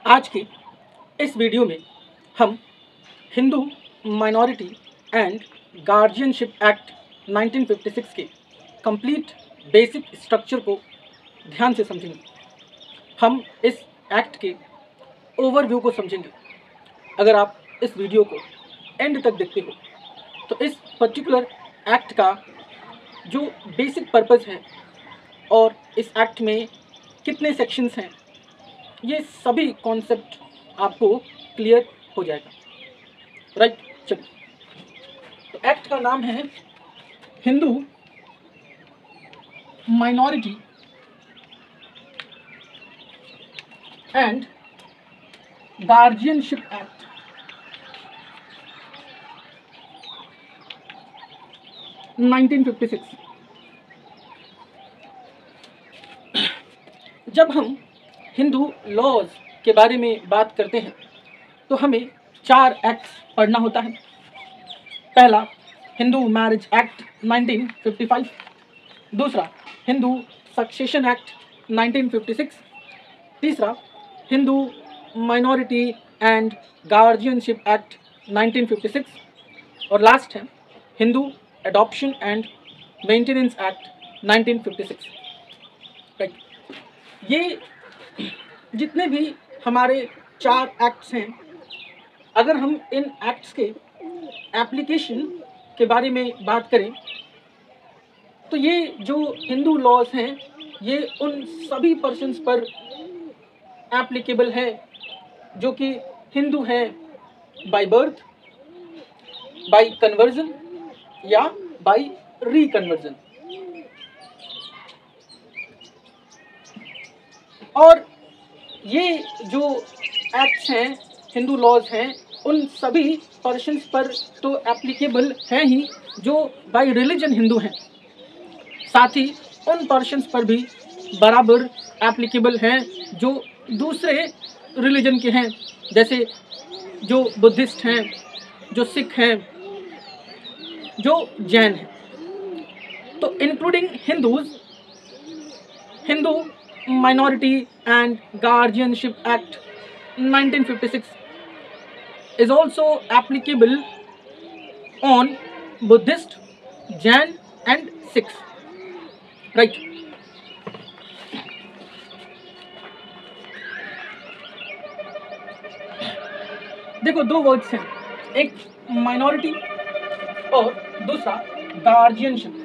आज की इस वीडियो में हम Hindu minority and guardianship act 1956 के कंप्लीट बेसिक स्ट्रक्चर को ध्यान से समझेंगे। हम इस एक्ट के ओवरव्यू को समझेंगे। अगर आप इस वीडियो को एंड तक देखते हो तो इस पर्टिकुलर एक्ट का जो बेसिक पर्पस है और इस एक्ट में कितने सेक्शंस हैं, ये सभी कॉन्सेप्ट आपको क्लियर हो जाएगा। राइट, चलिए। तो एक्ट का नाम है Hindu minority and guardianship act 1956। जब हम हिंदू लॉज के बारे में बात करते हैं तो हमें 4 एक्ट्स पढ़ना होता है। पहला हिंदू मैरिज एक्ट 1955, दूसरा हिंदू सक्सेशन एक्ट 1956, तीसरा Hindu minority and guardianship act 1956 और लास्ट है Hindu adoption and maintenance act 1956। Right, ये जितने भी हमारे 4 एक्ट्स हैं, अगर हम इन एक्ट्स के एप्लीकेशन के बारे में बात करें तो ये जो हिंदू लॉज हैं ये उन सभी पर्सन्स पर एप्लीकेबल है जो कि हिंदू हैं बाय बर्थ, बाय कन्वर्जन या बाय रिकन्वर्जन। और ये जो एक्ट्स हैं, हिंदू लॉज हैं, उन सभी पर्सन्स पर तो एप्लीकेबल हैं ही जो बाय रिलीजन हिंदू हैं, साथ ही उन पर्सन्स पर भी बराबर एप्लीकेबल हैं जो दूसरे रिलीजन के हैं, जैसे जो बुद्धिस्ट हैं, जो सिख हैं, जो जैन हैं। तो including Hindus, Hindu minority and guardianship act 1956 is also applicable on Buddhist, Jain and Sikhs. Right. देखो, 2 वर्ड्स हैं, एक माइनॉरिटी और दूसरा guardianship.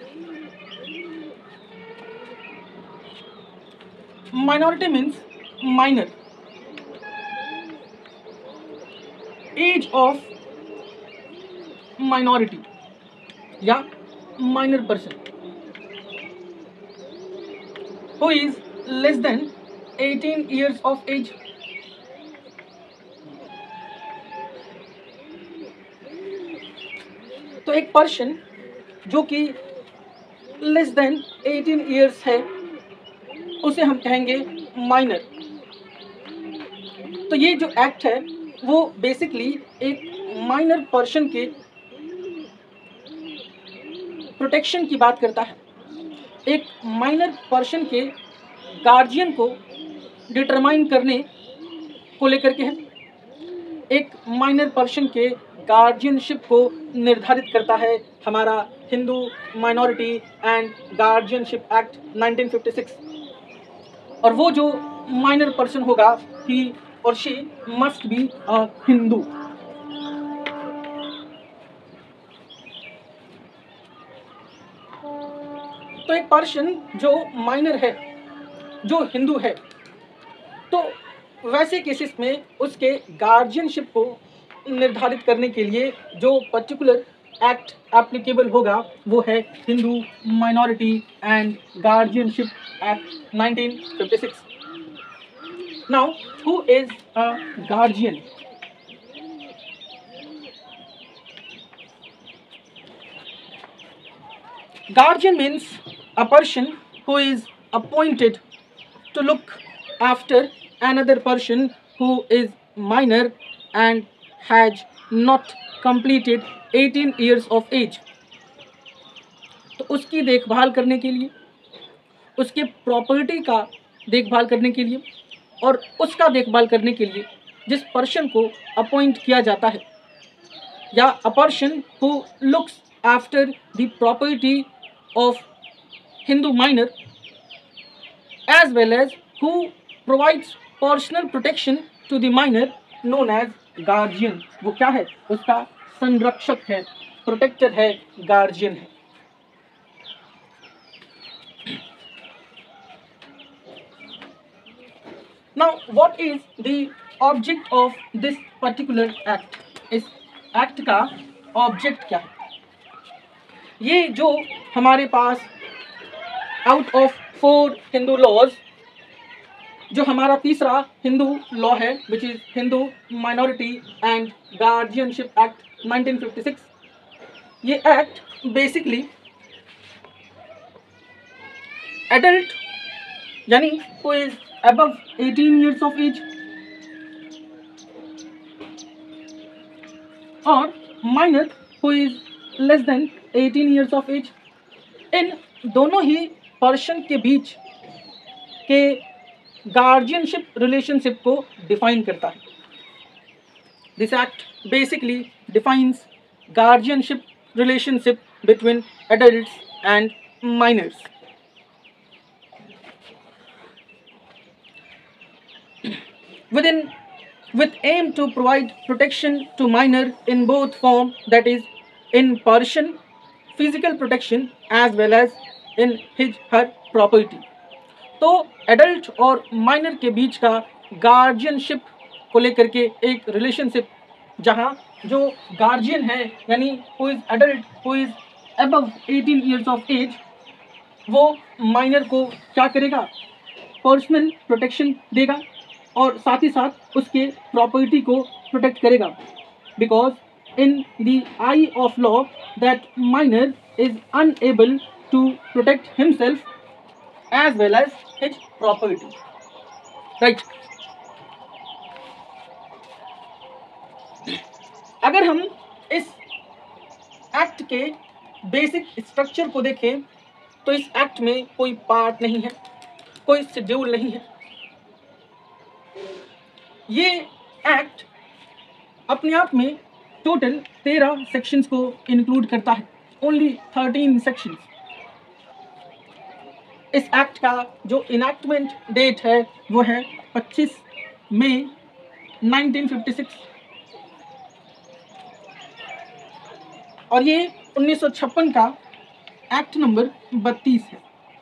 Minority means minor, age of minority या minor person who is less than 18 years of age। तो एक person जो कि लेस देन 18 years है उसे हम कहेंगे माइनर। तो ये जो एक्ट है वो बेसिकली एक माइनर पर्सन के प्रोटेक्शन की बात करता है, एक माइनर पर्सन के गार्जियन को डिटरमाइन करने को लेकर के है, एक माइनर पर्सन के गार्जियनशिप को निर्धारित करता है हमारा Hindu minority and guardianship act 1956। और वो जो माइनर पर्सन होगा ही और she must be a Hindu. तो एक पर्सन जो माइनर है, जो हिंदू है, तो वैसे केसेस में उसके गार्जियनशिप को निर्धारित करने के लिए जो पर्टिकुलर एक्ट एप्लीकेबल होगा वो है Hindu minority and guardianship act 1956। Now, who is a guardian? Guardian means a person who is appointed to look after another person who is minor and has not completed 18 years of age। तो उसकी देखभाल करने के लिए, उसके property का देखभाल करने के लिए और उसका देखभाल करने के लिए जिस पर्सन को अपॉइंट किया जाता है, या a person who looks after the property of Hindu minor as well as who provides personal protection to the minor known as guardian। वो क्या है? उसका संरक्षक है, प्रोटेक्टर है, गार्जियन है। Now what is the object of this particular act? इस act का ऑब्जेक्ट क्या है? ये जो हमारे पास आउट ऑफ 4 हिंदू लॉज, जो हमारा तीसरा हिंदू लॉ है which is Hindu minority and guardianship act 1956, ये एक्ट बेसिकली एडल्ट यानी who is above 18 years of age और minor who is less than 18 years of age, इन दोनों ही पर्सन के बीच के गार्जियनशिप रिलेशनशिप को डिफाइन करता है। This act basically defines guardianship relationship between adults and minors. with aim to provide protection to minor in both form, that is in person physical protection as well as in his her property। तो adult और minor के बीच का guardianship को लेकर के एक relationship, जहाँ जो गार्जियन है यानी who is adult who is above 18 years of age, वो माइनर को क्या करेगा? पर्सनल प्रोटेक्शन देगा और साथ ही साथ उसके प्रॉपर्टी को प्रोटेक्ट करेगा, because in the eye of law that minor is unable to protect himself as well as his property, right? अगर हम इस एक्ट के बेसिक स्ट्रक्चर को देखें तो इस एक्ट में कोई पार्ट नहीं है, कोई शेड्यूल नहीं है। ये एक्ट अपने आप में टोटल 13 सेक्शंस को इंक्लूड करता है, ओनली 13 सेक्शंस। इस एक्ट का जो इनैक्टमेंट डेट है वो है 25 मई 1956 और ये 1956 का एक्ट नंबर 32 है।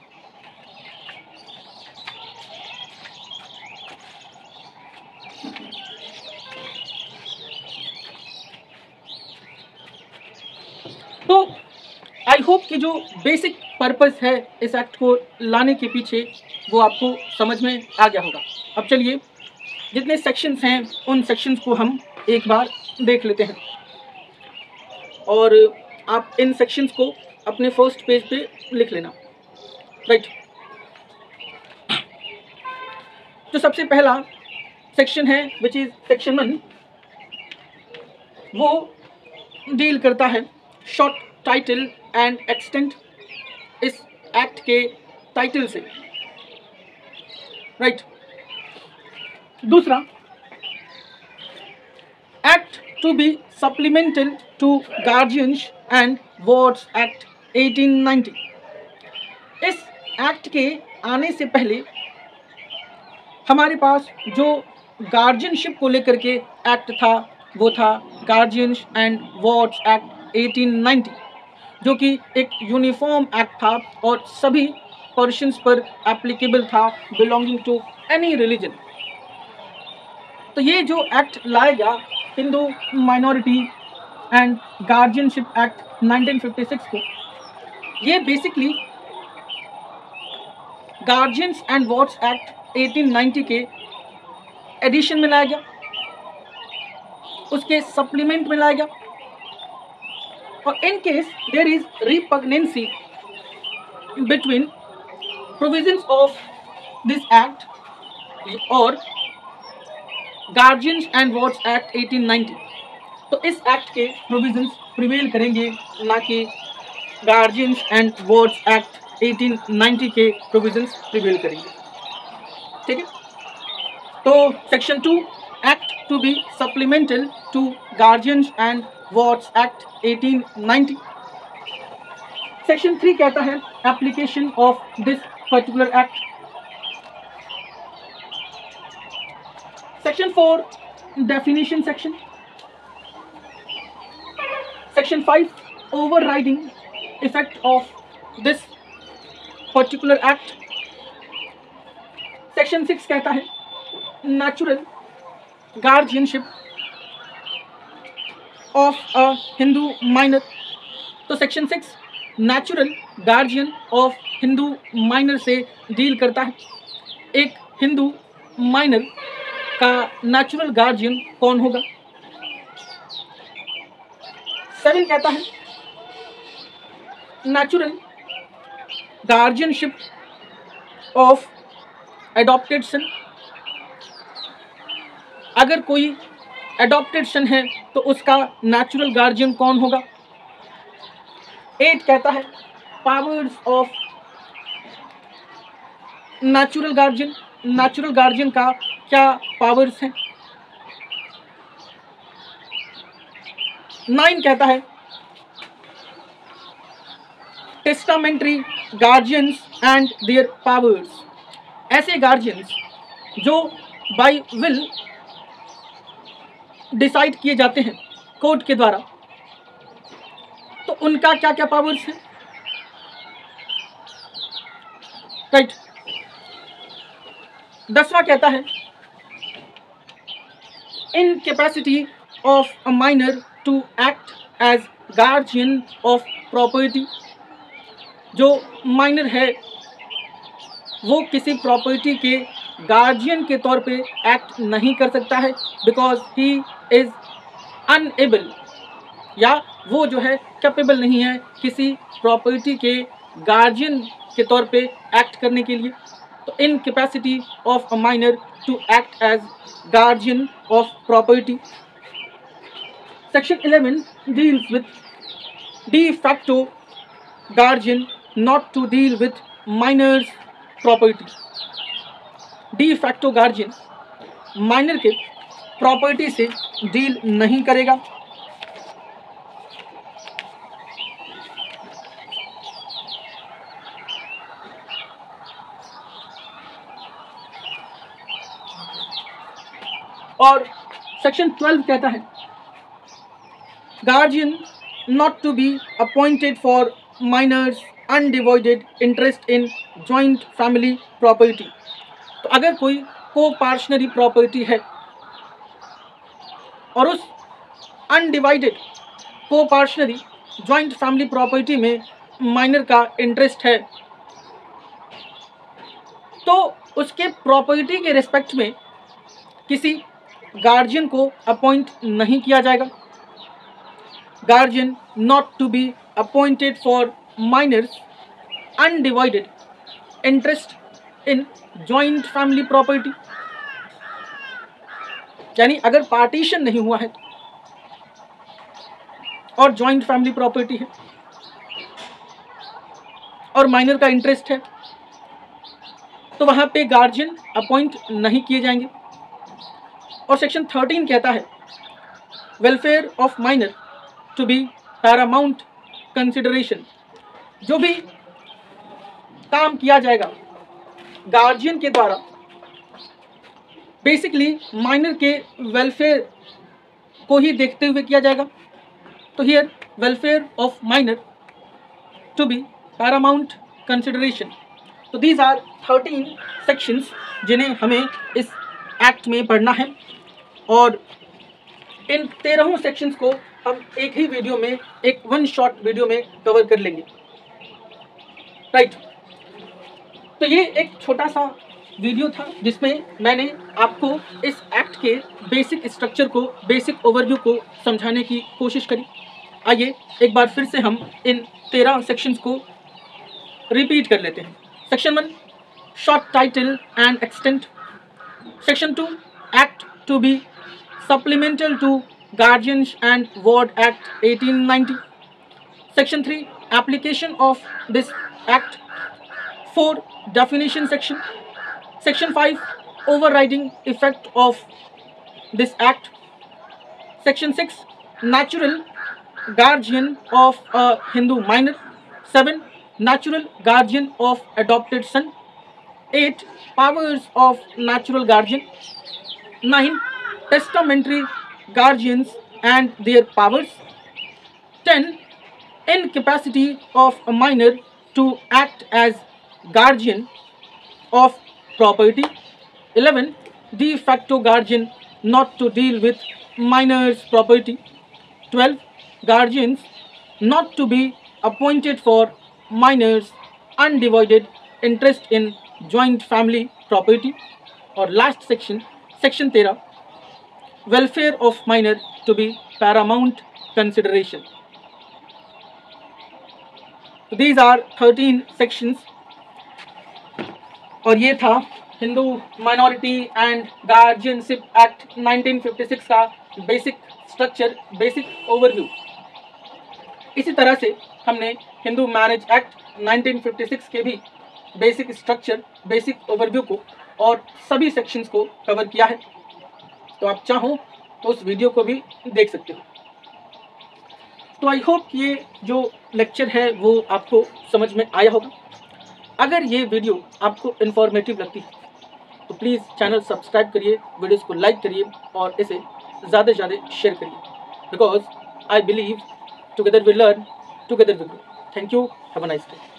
तो आई होप कि जो बेसिक पर्पस है इस एक्ट को लाने के पीछे वो आपको समझ में आ गया होगा। अब चलिए जितने सेक्शंस हैं उन सेक्शंस को हम एक बार देख लेते हैं और आप इन सेक्शंस को अपने फर्स्ट पेज पे लिख लेना, राइट। तो सबसे पहला सेक्शन है विच इज सेक्शन 1, वो डील करता है शॉर्ट टाइटल एंड एक्सटेंट, इस एक्ट के टाइटल से, राइट। दूसरा, act to be supplemental to guardians and wards act 1890। इस एक्ट के आने से पहले हमारे पास जो गार्जियनशिप को लेकर के एक्ट था वो था गार्जियंस एंड वार्ड्स एक्ट 1890, जो कि एक यूनिफॉर्म एक्ट था और सभी पर्सन्स पर एप्लीकेबल था बिलोंगिंग टू एनी रिलीजन। तो ये जो एक्ट लाया गया Hindu minority and guardianship act 1956 को, ये basically guardians and wards act 1890 के एडिशन में लाया गया, उसके सप्लीमेंट में लाया गया। और in case there is repugnancy between provisions of this act और गार्जियंस एंड वार्ड्स एक्ट 1890, तो इस एक्ट के प्रोविजंस प्रिवेल करेंगे, ना कि गार्जियंस एंड वार्ड्स एक्ट 1890 के प्रोविजंस प्रिवेल करेंगे, ठीक है। तो section 2 act to be supplemental to guardians and wards act 1890। Section 3 कहता है application of this particular act. Section 4 definition section. Section 5 overriding effect of this particular act। Section 6 कहता है natural guardianship of a Hindu minor. तो section 6 natural guardian of Hindu minor से deal करता है। एक Hindu minor का नेचुरल गार्जियन कौन होगा। 7 कहता है natural guardianship of adopted son. अगर कोई एडॉप्टेड सन है तो उसका नेचुरल गार्जियन कौन होगा। 8 कहता है powers of natural guardian. Natural guardian का क्या पावर्स हैं। 9 कहता है testamentary guardians and their powers. ऐसे गार्जियंस जो बाय विल डिसाइड किए जाते हैं कोर्ट के द्वारा, तो उनका क्या क्या पावर्स हैं। राइट। 10वां कहता है incapacity of a minor to act as guardian of property. जो माइनर है वो किसी प्रॉपर्टी के गार्जियन के तौर पे एक्ट नहीं कर सकता है बिकॉज ही इज अनएबल, या वो जो है कैपेबल नहीं है किसी प्रॉपर्टी के गार्जियन के तौर पे एक्ट करने के लिए। तो incapacity of a minor to act as guardian of property. Section 11 deals with de facto guardian not to deal with minors property। De facto guardian minor के प्रॉपर्टी से डील नहीं करेगा। और सेक्शन 12 कहता है guardian not to be appointed for minors undivided interest in joint family property. तो अगर कोई को पार्शनरी प्रॉपर्टी है और उस अनडिवाइडेड को पार्शनरी जॉइंट फैमिली प्रॉपर्टी में माइनर का इंटरेस्ट है, तो उसके प्रॉपर्टी के रिस्पेक्ट में किसी गार्जियन को अपॉइंट नहीं किया जाएगा। Guardian not to be appointed for minors undivided interest in joint family property. यानी अगर पार्टीशन नहीं हुआ है और जॉइंट फैमिली प्रॉपर्टी है और माइनर का इंटरेस्ट है, तो वहां पे गार्जियन अपॉइंट नहीं किए जाएंगे। और सेक्शन 13 कहता है welfare of minor to be paramount consideration. जो भी काम किया जाएगा गार्जियन के द्वारा बेसिकली माइनर के वेलफेयर को ही देखते हुए किया जाएगा। तो here welfare of minor to be paramount consideration. तो दीज आर 13 सेक्शंस जिन्हें हमें इस एक्ट में पढ़ना है, और इन 13 सेक्शंस को हम एक ही वीडियो में, एक वन शॉट वीडियो में कवर कर लेंगे। राइट। तो ये एक छोटा सा वीडियो था जिसमें मैंने आपको इस एक्ट के बेसिक स्ट्रक्चर को, बेसिक ओवरव्यू को समझाने की कोशिश करी। आइए एक बार फिर से हम इन 13 सेक्शंस को रिपीट कर लेते हैं। Section 1 short title and extent. Section 2 act to be supplemental to guardians and ward act 1890। Section 3 application of this act. 4 definition section। Section 5 overriding effect of this act. Section 6, natural guardian of a Hindu minor. 7, natural guardian of adopted son. 8, powers of natural guardian. 9, testamentary guardians and their powers. 10, incapacity of a minor to act as guardian of property. 11, de facto guardian not to deal with minor's property. 12, guardians not to be appointed for minors undivided interest in joint family property. और last section, section 13, welfare of minor to be paramount consideration. These are 13 sections. और ये था Hindu minority and guardianship act 1956 का basic structure, basic overview. इसी तरह से हमने Hindu marriage act 1956 के भी बेसिक स्ट्रक्चर, बेसिक ओवरव्यू को और सभी सेक्शंस को कवर किया है. तो आप चाहो तो उस वीडियो को भी देख सकते हो. तो आई होप ये जो लेक्चर है वो आपको समझ में आया होगा. अगर ये वीडियो आपको इन्फॉर्मेटिव लगती है तो प्लीज़ चैनल सब्सक्राइब करिए, वीडियोस को लाइक करिए और इसे ज़्यादा से ज़्यादा शेयर करिए. Because I believe together we learn, together we grow. Thank you. Have a nice day.